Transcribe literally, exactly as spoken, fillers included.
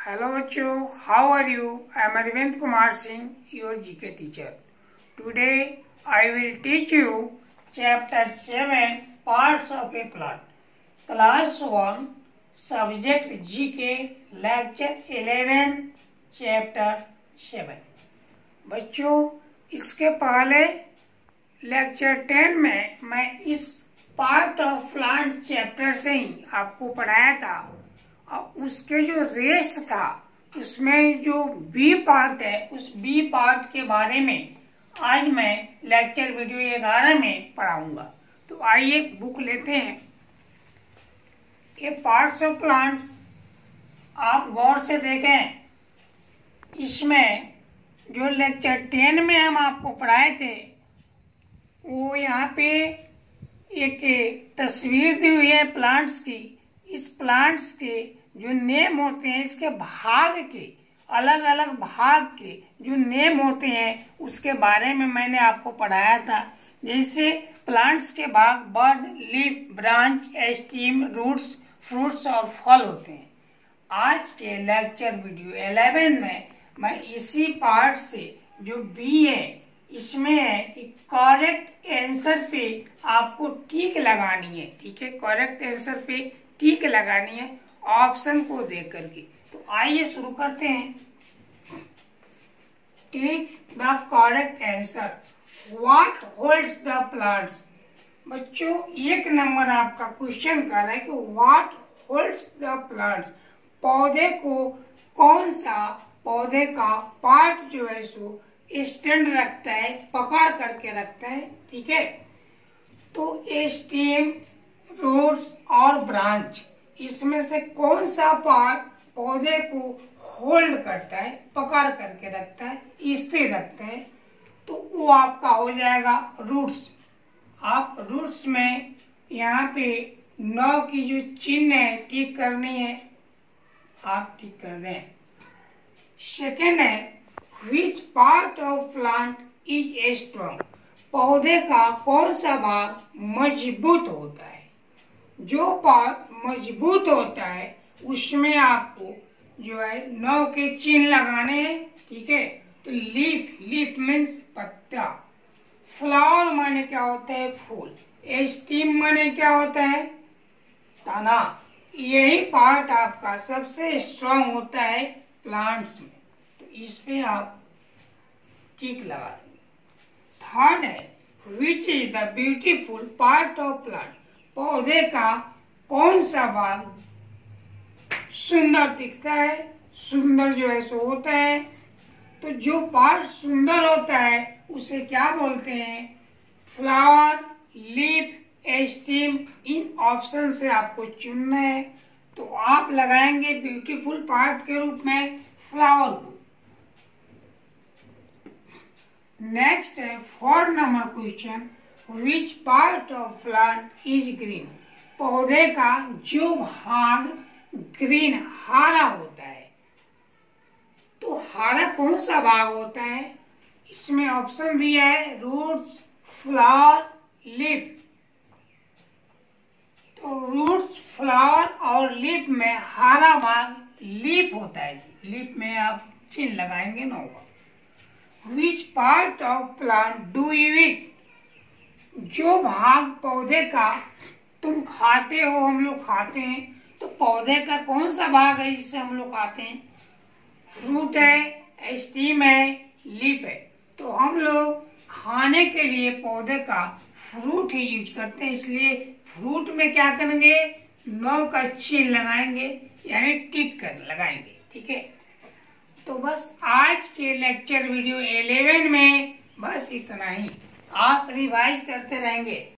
Hello bachcho, how are you? I am Arvind Kumar Singh, your G K teacher. Today I will teach you chapter seven, parts of a plot. Class one, subject G K, lecture eleven, chapter seven. बच्चों, इसके पहले lecture ten में मैं इस part of plant chapter से ही आपको पढ़ाया था और उसके जो रेस्ट था उसमें जो बी पार्ट है उस बी पार्ट के बारे में आज मैं लेक्चर वीडियो ग्यारह में पढ़ाऊंगा। तो आइए बुक लेते हैं। ये पार्ट्स ऑफ प्लांट्स आप गौर से देखें। इसमें जो लेक्चर टेन में हम आपको पढ़ाए थे वो यहाँ पे एक तस्वीर दी हुई है प्लांट्स की। इस प्लांट्स के जो नेम होते हैं, इसके भाग के अलग अलग भाग के जो नेम होते हैं उसके बारे में मैंने आपको पढ़ाया था। जैसे प्लांट्स के भाग bud, leaf, branch, stem, roots, fruits और फल होते हैं। आज के लेक्चर वीडियो इलेवन में मैं इसी पार्ट से जो बी है इसमें है कि करेक्ट आंसर पे आपको टिक लगानी है। ठीक है, करेक्ट आंसर पे टिक लगानी है ऑप्शन को देख करके। तो आइए शुरू करते हैं। Tick the correct answer. What holds the plants. बच्चों, एक नंबर आपका क्वेश्चन कर रहा है कि व्हाट होल्ड्स द प्लांट्स। पौधे को कौन सा पौधे का पार्ट जो है सो स्टैंड रखता है, पकड़ करके रखता है। ठीक है, तो स्टेम, रूट्स और ब्रांच, इसमें से कौन सा पार्ट पौधे को होल्ड करता है, पकड़ करके रखता है, स्थिर रखता है, तो वो आपका हो जाएगा रूट्स। आप रूट्स में यहाँ पे नौ की जो चिन्ह है टिक करनी है, आप टिक कर दें। सेकेंड है Which part of plant is strong? पौधे का कौन सा भाग मजबूत होता है। जो पार्ट मजबूत होता है उसमें आपको जो है नौ के चिन्ह लगाने हैं। ठीक है, तो लीफ, लीफ मीन्स पत्ता। फ्लावर माने क्या होता है, फूल। स्टीम माने क्या होता है, तना। यही पार्ट आपका सबसे स्ट्रांग होता है प्लांट्स में, तो इस पे आप टिक लगा देंगे। थर्ड है which is the beautiful part of plant. पौधे का कौन सा भाग सुंदर दिखता है, सुंदर जो है सो होता है। तो जो पार्ट सुंदर होता है उसे क्या बोलते हैं, फ्लावर, लीफ, स्टीम। इन ऑप्शन से आपको चुनना है, तो आप लगाएंगे ब्यूटीफुल पार्ट के रूप में फ्लावर को। नेक्स्ट है four number question, which part of plant is green. पौधे का जो भाग ग्रीन, हरा होता है, तो हरा कौन सा भाग होता है। इसमें ऑप्शन दिया है रूट्स, फ्लावर, लीफ। तो रूट्स, फ्लावर और लीफ में हरा भाग लीफ होता है। लीफ में आप चिन्ह लगाएंगे नौ का। Which part of plant do you eat? जो भाग पौधे का तुम खाते हो, हम लोग खाते हैं, तो पौधे का कौन सा भाग है जिससे हम लोग खाते हैं। फ्रूट है, स्टीम है, लीफ है। तो हम लोग खाने के लिए पौधे का फ्रूट ही यूज करते हैं, इसलिए फ्रूट में क्या करेंगे, नौ का चिन्ह लगाएंगे, यानी टिक कर लगाएंगे। ठीक है, तो बस आज के लेक्चर वीडियो इलेवन में बस इतना ही। आप रिवाइज करते रहेंगे।